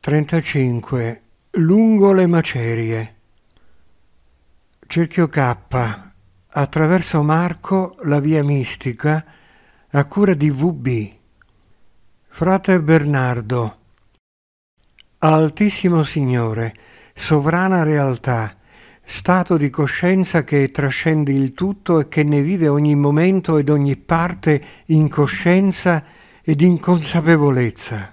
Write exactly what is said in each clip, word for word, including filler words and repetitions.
trentacinque. Lungo le macerie. Cerchio K. Attraverso Marco la via mistica a cura di V B. Frate Bernardo. Altissimo Signore, sovrana realtà, stato di coscienza che trascende il tutto e che ne vive ogni momento ed ogni parte in coscienza ed in consapevolezza.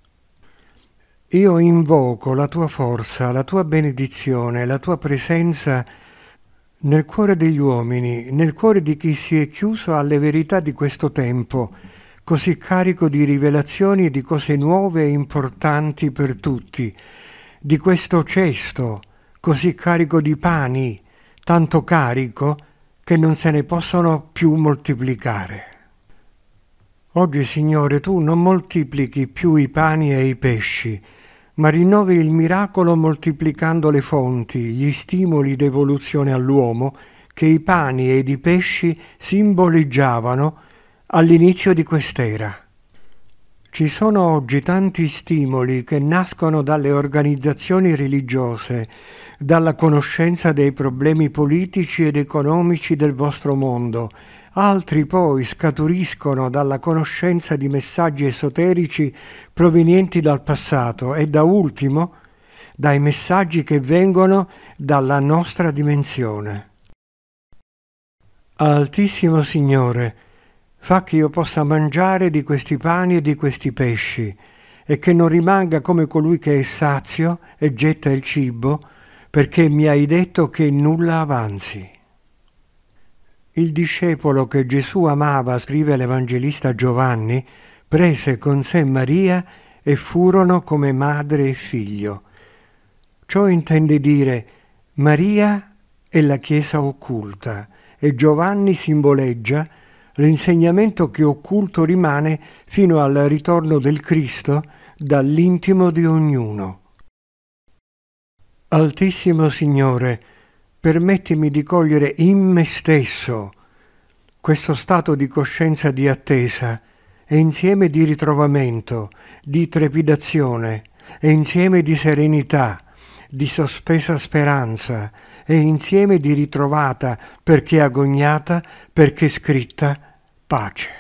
Io invoco la tua forza, la tua benedizione, la tua presenza nel cuore degli uomini, nel cuore di chi si è chiuso alle verità di questo tempo, così carico di rivelazioni e di cose nuove e importanti per tutti, di questo cesto così carico di pani, tanto carico che non se ne possono più moltiplicare. Oggi, Signore, tu non moltiplichi più i pani e i pesci, ma rinnovi il miracolo moltiplicando le fonti, gli stimoli d'evoluzione all'uomo che i pani ed i pesci simboleggiavano all'inizio di quest'era. Ci sono oggi tanti stimoli che nascono dalle organizzazioni religiose, dalla conoscenza dei problemi politici ed economici del vostro mondo. Altri poi scaturiscono dalla conoscenza di messaggi esoterici provenienti dal passato e da ultimo dai messaggi che vengono dalla nostra dimensione. Altissimo Signore, fa che io possa mangiare di questi pani e di questi pesci e che non rimanga come colui che è sazio e getta il cibo, perché mi hai detto che nulla avanzi. Il discepolo che Gesù amava, scrive l'Evangelista Giovanni, prese con sé Maria e furono come madre e figlio. Ciò intende dire Maria è la Chiesa occulta e Giovanni simboleggia l'insegnamento che occulto rimane fino al ritorno del Cristo dall'intimo di ognuno. Altissimo Signore, permettimi di cogliere in me stesso questo stato di coscienza di attesa e insieme di ritrovamento, di trepidazione e insieme di serenità, di sospesa speranza e insieme di ritrovata, perché agognata, perché scritta, pace.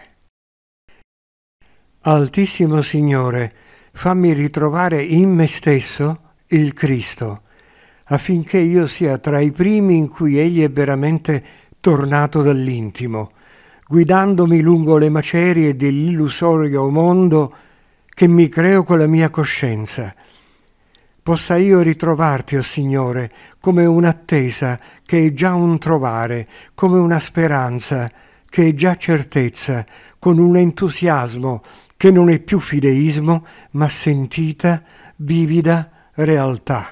Altissimo Signore, fammi ritrovare in me stesso il Cristo, affinché io sia tra i primi in cui Egli è veramente tornato dall'intimo, guidandomi lungo le macerie dell'illusorio mondo che mi creo con la mia coscienza. Possa io ritrovarti, o oh Signore, come un'attesa che è già un trovare, come una speranza che è già certezza, con un entusiasmo che non è più fideismo, ma sentita, vivida realtà.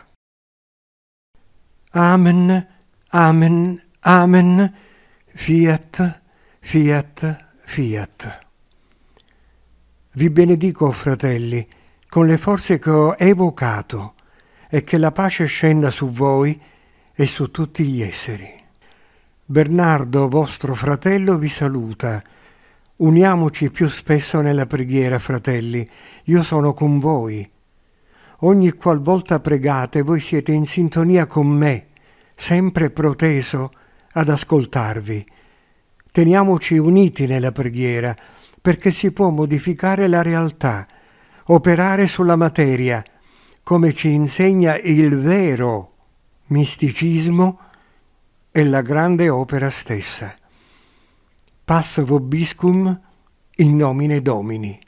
Amen, amen, amen, fiat, fiat, fiat. Vi benedico, fratelli, con le forze che ho evocato, e che la pace scenda su voi e su tutti gli esseri. Bernardo, vostro fratello, vi saluta. Uniamoci più spesso nella preghiera, fratelli. Io sono con voi. Ogni qualvolta pregate, voi siete in sintonia con me, sempre proteso ad ascoltarvi. Teniamoci uniti nella preghiera, perché si può modificare la realtà, operare sulla materia, come ci insegna il vero misticismo e la grande opera stessa. Pax vobiscum in nomine Domini.